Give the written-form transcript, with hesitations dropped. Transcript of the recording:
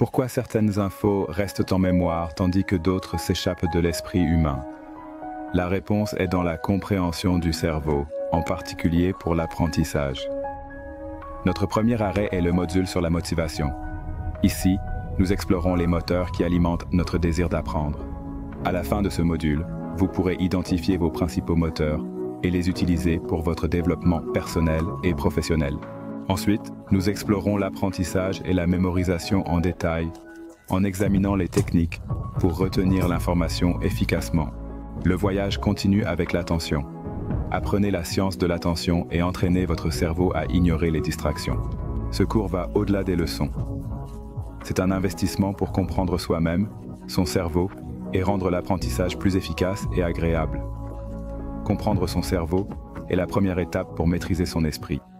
Pourquoi certaines infos restent en mémoire tandis que d'autres s'échappent de l'esprit humain? La réponse est dans la compréhension du cerveau, en particulier pour l'apprentissage. Notre premier arrêt est le module sur la motivation. Ici, nous explorons les moteurs qui alimentent notre désir d'apprendre. À la fin de ce module, vous pourrez identifier vos principaux moteurs et les utiliser pour votre développement personnel et professionnel. Ensuite, nous explorons l'apprentissage et la mémorisation en détail, en examinant les techniques pour retenir l'information efficacement. Le voyage continue avec l'attention. Apprenez la science de l'attention et entraînez votre cerveau à ignorer les distractions. Ce cours va au-delà des leçons. C'est un investissement pour comprendre soi-même, son cerveau, et rendre l'apprentissage plus efficace et agréable. Comprendre son cerveau est la première étape pour maîtriser son esprit.